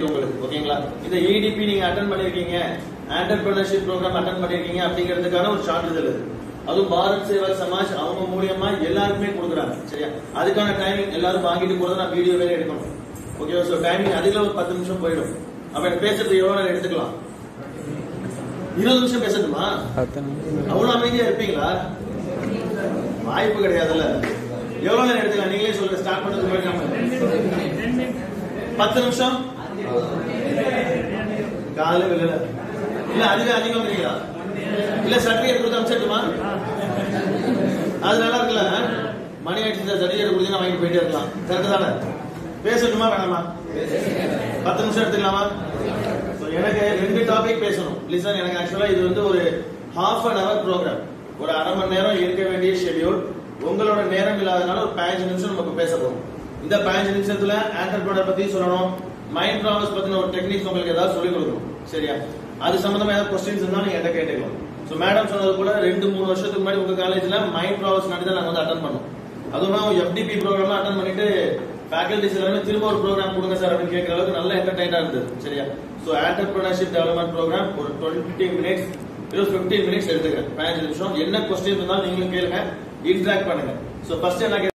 ஓகேங்களா? இந்த EDP நீங்க அட்டெண்ட் பண்ணிருக்கீங்க, என்டர்பிரினர்ஷிப் ப்ரோக்ராம் அட்டெண்ட் பண்ணிருக்கீங்க அப்படிங்கிறதுக்கான ஒரு சான்றிதழ் இது. அதுவும் பாரத் சேவா சமாஜ் அவங்க மூலியமா எல்லாருக்குமே கொடுக்குறாங்க. சரியா? அதுக்கான டைமிங் எல்லாரும் வாங்கிட்டு போறது நான் வீடியோ வேற எடுக்கணும். ஓகேவா? சோ டைமிங் அதுக்குள்ள ஒரு 10 நிமிஷம் போயிடும். அப்ப எனக்கு பேசுறது எவ்வளவு நேரம் எடுத்துக்கலாம்? 20 நிமிஷம் பேசணுமா? அவ்வளவு அமைதியா இருப்பீங்களா? வாய்ப்பு கிடையாதுல்ல. எவ்வளவு நேரம் எடுத்துக்கலாம்? நீங்களே சொல்லுங்க. ஸ்டார்ட் பண்றதுக்கு முன்னாடி 10 நிமிஷம் காலையில வெளியில இல்ல அதுவே அதிகம் இல்லைங்களா? இல்ல சர்டிபிகேட் கொடுத்து அனுப்பிச்சிட்டுமா? அது நல்லா இருக்குல்ல? மணி ஆயிடுச்சு, சர்டிபிகேட் கொடுத்து வாங்கி போயிட்டே இருக்கலாம். கரெக்ட் தானே? பேசணுமா வேணாமா? 10 நிமிஷம் எடுத்துக்கலாமா? எனக்கு 2 டாபிக் பேசணும். லிசன், எனக்கு ஆக்சுவலா இது வந்து ஒரு half an hour ப்ரோக்ராம். ஒரு அரை மணி நேரம் இருக்க வேண்டிய ஷெட்யூல். உங்களோட நேரம் இல்லாதனால ஒரு 15 நிமிஷம் நமக்கு பேச போறோம். இந்த 15 நிமிஷத்துல ஆண்டர்பிரினர் பத்தி சொல்லணும், மைண்ட் ப்ராசஸ் பத்தின ஒரு டெக்னிக் உங்களுக்கு ஏதாவது சொல்லிக் கொடுக்கணும். சரியா? அது சம்பந்தமா ஏதாவது கொஸ்டின்ஸ் இருந்தா நீங்க என்கிட்ட கேட்டுக்கலாம். சோ மேடம் சொன்னது கூட 2-3 வருஷத்துக்கு முன்னாடி உங்க காலேஜ்ல மைண்ட் ப்ராசஸ் நடத்தி தான் நாங்க வந்து அட்டெண்ட் பண்ணோம். அதுவும் FDP ப்ரோக்ராம் அட்டெண்ட் பண்ணிட்டு ஃபேக்கல்டிஸ் எல்லாமே திரும்ப ஒரு ப்ரோக்ராம் கொடுங்க சார் அப்படின்னு கேட்கற அளவுக்கு நல்ல என்டர்டைனா இருந்தது. சரியா? சோ என்டர்பிரினர்ஷிப் டெவலப்மெண்ட் ப்ரோக்ராம் ஒரு 20 மினிட்ஸ் 15 மினிட்ஸ் எடுத்துக்கிறேன். 15 நிமிஷம். என்ன கொஸ்டின் இருந்தாலும் நீங்களும் கேளுங்க, இன்டராக்ட் பண்ணுங்க. சோ ஃபர்ஸ்ட் என்ன